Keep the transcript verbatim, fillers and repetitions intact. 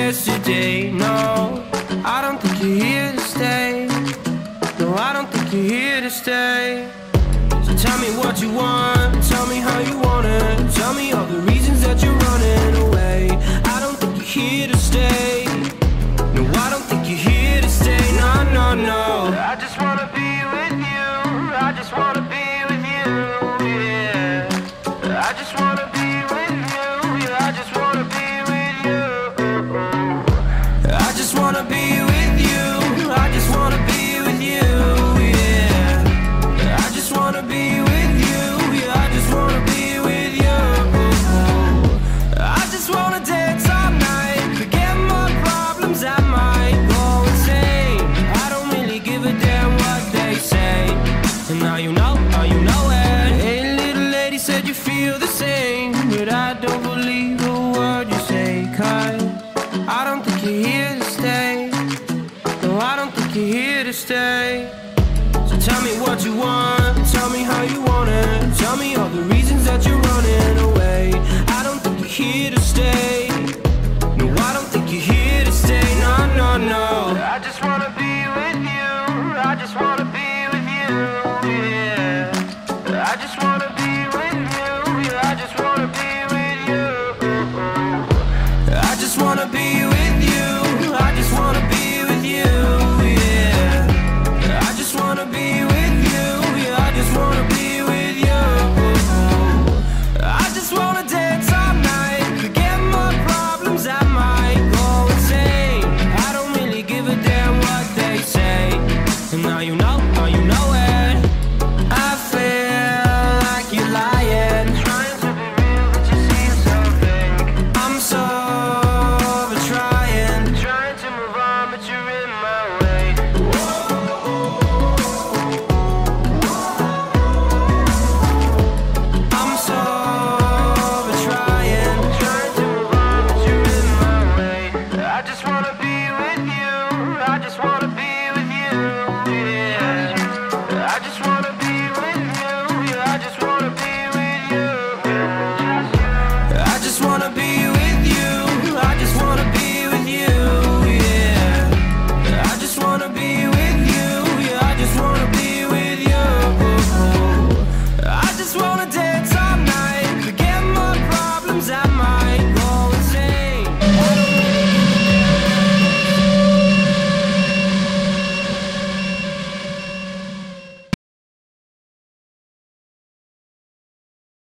yesterday. No, I don't think you're here to stay. No, I don't think you're here to stay. So tell me what you want, tell me how you want it. Tell me all the reasons that you're running away. I don't think you're here to stay. No, I don't think you're here to stay. No, no, no. I just wanna be with you. I just wanna be with you, yeah. I just wanna be with you. Yeah, I just wanna be with you. I just wanna be with you. I just wanna be with you, yeah. I just wanna be with you. Yeah, I just wanna be with you. I just wanna dance all night, forget my problems, I might go insane. I don't really give a damn what they say. And now you know, now you know it. Hey, little lady said you feel the same, but I don't believe a word you say. Cause I don't think you're here to stay. No, I don't think you're here to stay. So tell me what you want, tell me how you want it. Tell me all the reasons that you're